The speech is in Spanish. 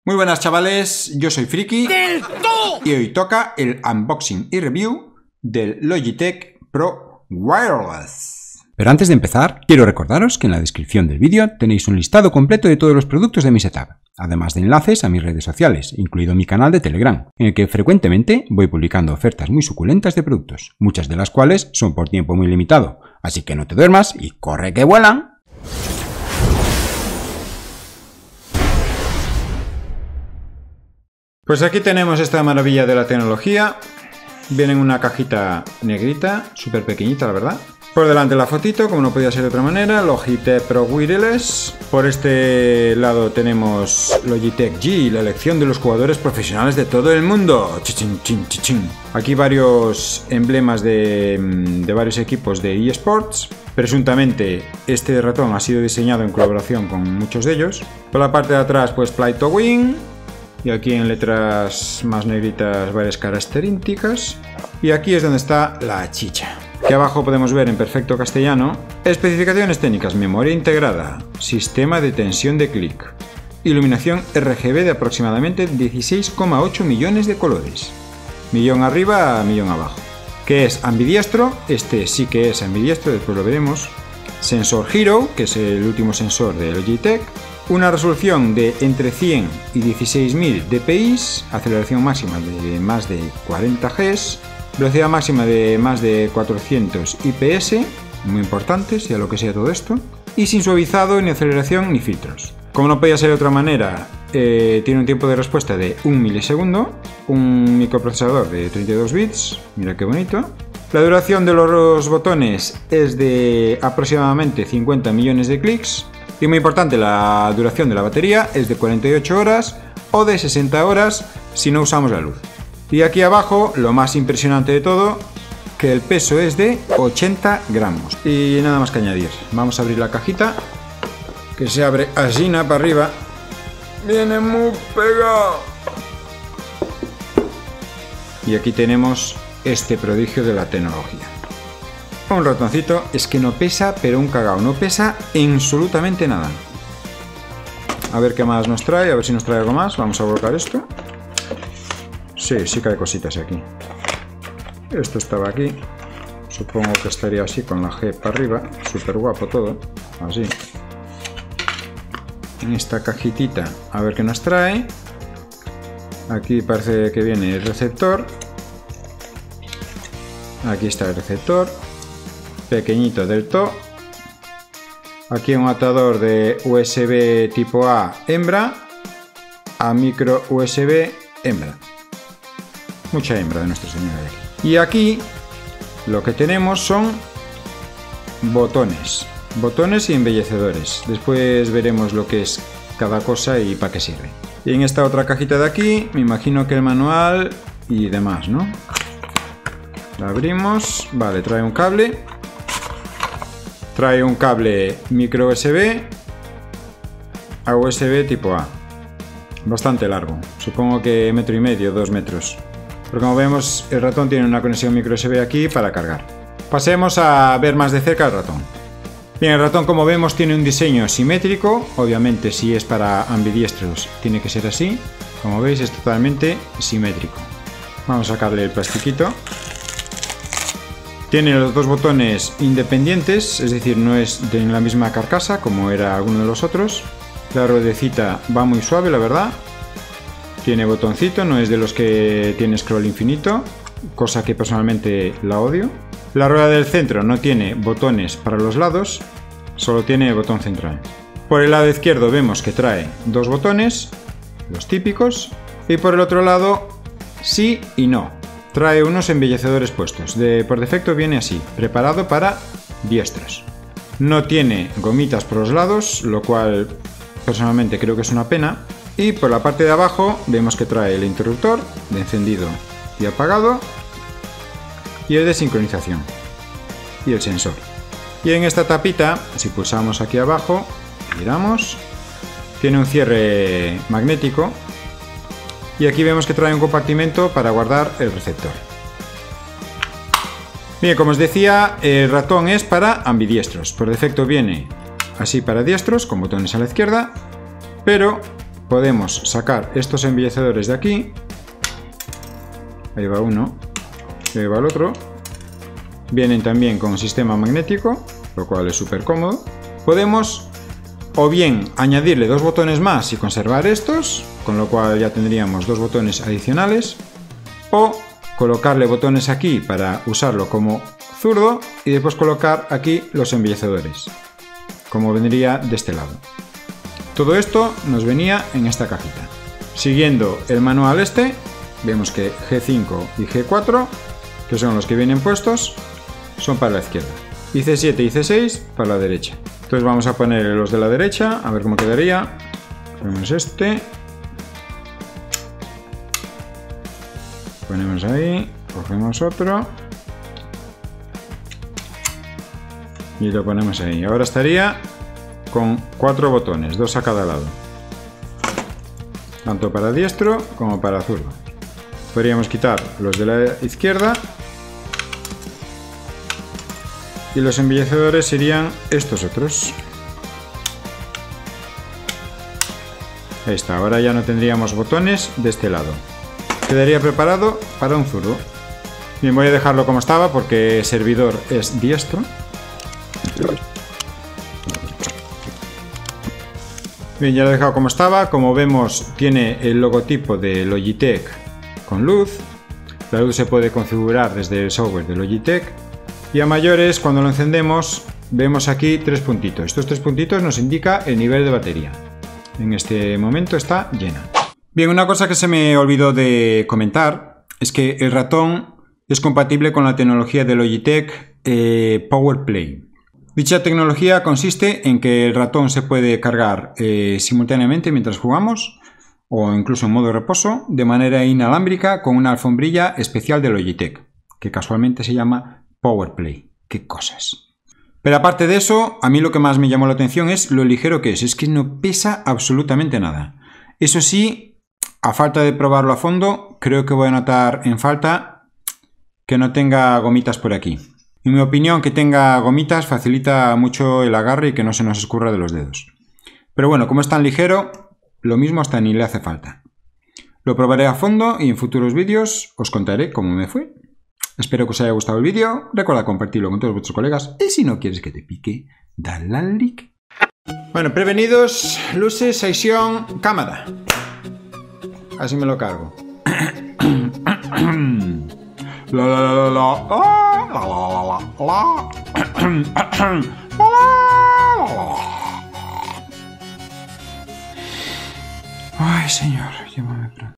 Muy buenas chavales, yo soy Friki y hoy toca el unboxing y review del Logitech Pro Wireless. Pero antes de empezar, quiero recordaros que en la descripción del vídeo tenéis un listado completo de todos los productos de mi setup, además de enlaces a mis redes sociales, incluido mi canal de Telegram, en el que frecuentemente voy publicando ofertas muy suculentas de productos, muchas de las cuales son por tiempo muy limitado, así que no te duermas y corre que vuelan. Pues aquí tenemos esta maravilla de la tecnología. Viene en una cajita negrita, súper pequeñita la verdad. Por delante la fotito, como no podía ser de otra manera, Logitech Pro Wireless. Por este lado tenemos Logitech G, la elección de los jugadores profesionales de todo el mundo. Chichín, chin, chichín. Aquí varios emblemas de varios equipos de eSports. Presuntamente este ratón ha sido diseñado en colaboración con muchos de ellos. Por la parte de atrás pues Play to Win. Y aquí en letras más negritas varias características. Y aquí es donde está la chicha. Aquí abajo podemos ver en perfecto castellano: especificaciones técnicas, memoria integrada, sistema de tensión de clic, iluminación RGB de aproximadamente 16,8 millones de colores, millón arriba, millón abajo. ¿Qué es ambidiestro? Este sí que es ambidiestro, después lo veremos. Sensor Hero, que es el último sensor de Logitech. Una resolución de entre 100 y 16.000 dpi, aceleración máxima de más de 40 Gs, velocidad máxima de más de 400 IPS, muy importante, sea lo que sea todo esto, y sin suavizado, ni aceleración, ni filtros. Como no podía ser de otra manera, tiene un tiempo de respuesta de 1 milisegundo, un microprocesador de 32 bits, mira qué bonito. La duración de los botones es de aproximadamente 50 millones de clics. Y muy importante, la duración de la batería es de 48 horas o de 60 horas si no usamos la luz. Y aquí abajo, lo más impresionante de todo, que el peso es de 80 gramos. Y nada más que añadir. Vamos a abrir la cajita, que se abre así, para arriba. Viene muy pegado. Y aquí tenemos este prodigio de la tecnología. Un ratoncito, es que no pesa, pero un cagao, no pesa absolutamente nada. A ver qué más nos trae, a ver si nos trae algo más. Vamos a colocar esto. Sí, sí que hay cositas aquí. Esto estaba aquí. Supongo que estaría así con la G para arriba. Súper guapo todo. Así. En esta cajitita, a ver qué nos trae. Aquí parece que viene el receptor. Aquí está el receptor. Pequeñito del todo. Aquí un atador de USB tipo A hembra a micro USB hembra. Mucha hembra de nuestra señora de aquí. Y aquí lo que tenemos son botones. Botones y embellecedores. Después veremos lo que es cada cosa y para qué sirve. Y en esta otra cajita de aquí, me imagino que el manual y demás, ¿no? La abrimos. Vale, trae un cable. Trae un cable micro USB a USB tipo A. Bastante largo. Supongo que 1,5 metros, 2 metros. Pero como vemos, el ratón tiene una conexión micro USB aquí para cargar. Pasemos a ver más de cerca el ratón. Bien, el ratón, como vemos, tiene un diseño simétrico. Obviamente, si es para ambidiestros, tiene que ser así. Como veis, es totalmente simétrico. Vamos a sacarle el plastiquito. Tiene los dos botones independientes, es decir, no es de la misma carcasa como era alguno de los otros. La ruedecita va muy suave, la verdad. Tiene botoncito, no es de los que tiene scroll infinito, cosa que personalmente la odio. La rueda del centro no tiene botones para los lados, solo tiene botón central. Por el lado izquierdo vemos que trae dos botones, los típicos, y por el otro lado sí y no. Trae unos embellecedores puestos. Por defecto viene así, preparado para diestros. No tiene gomitas por los lados, lo cual personalmente creo que es una pena. Y por la parte de abajo vemos que trae el interruptor de encendido y apagado y el de sincronización y el sensor. Y en esta tapita, si pulsamos aquí abajo, giramos, tiene un cierre magnético. Y aquí vemos que trae un compartimento para guardar el receptor. Bien, como os decía, el ratón es para ambidiestros. Por defecto viene así para diestros, con botones a la izquierda, pero podemos sacar estos embellecedores de aquí. Ahí va uno, ahí va el otro. Vienen también con sistema magnético, lo cual es súper cómodo. Podemos o bien añadirle 2 botones más y conservar estos, con lo cual ya tendríamos 2 botones adicionales, o colocarle botones aquí para usarlo como zurdo y después colocar aquí los embellecedores, como vendría de este lado. Todo esto nos venía en esta cajita. Siguiendo el manual este, vemos que G5 y G4, que son los que vienen puestos, son para la izquierda, y C7 y C6 para la derecha. Entonces vamos a poner los de la derecha, a ver cómo quedaría. Ponemos este, ponemos ahí, cogemos otro y lo ponemos ahí. Ahora estaría con 4 botones, 2 a cada lado, tanto para diestro como para zurdo. Podríamos quitar los de la izquierda y los embellecedores serían estos otros. Ahí está, ahora ya no tendríamos botones de este lado. Quedaría preparado para un zurdo. Bien, voy a dejarlo como estaba porque el servidor es diestro. Bien, ya lo he dejado como estaba. Como vemos, tiene el logotipo de Logitech con luz. La luz se puede configurar desde el software de Logitech. Y a mayores, cuando lo encendemos, vemos aquí 3 puntitos. Estos 3 puntitos nos indica el nivel de batería. En este momento está llena. Bien, una cosa que se me olvidó de comentar es que el ratón es compatible con la tecnología de Logitech PowerPlay. Dicha tecnología consiste en que el ratón se puede cargar simultáneamente mientras jugamos o incluso en modo reposo de manera inalámbrica con una alfombrilla especial de Logitech, que casualmente se llama PowerPlay. ¡Qué cosas! Pero aparte de eso, a mí lo que más me llamó la atención es lo ligero que es. Es que no pesa absolutamente nada. Eso sí, a falta de probarlo a fondo, creo que voy a notar en falta que no tenga gomitas por aquí. En mi opinión, que tenga gomitas facilita mucho el agarre y que no se nos escurra de los dedos. Pero bueno, como es tan ligero, lo mismo hasta ni le hace falta. Lo probaré a fondo y en futuros vídeos os contaré cómo me fue. Espero que os haya gustado el vídeo, recuerda compartirlo con todos vuestros colegas y si no quieres que te pique, dale al like. Bueno, prevenidos, luces, sesión, cámara. Así me lo cargo. Ay, señor, llámame pronto.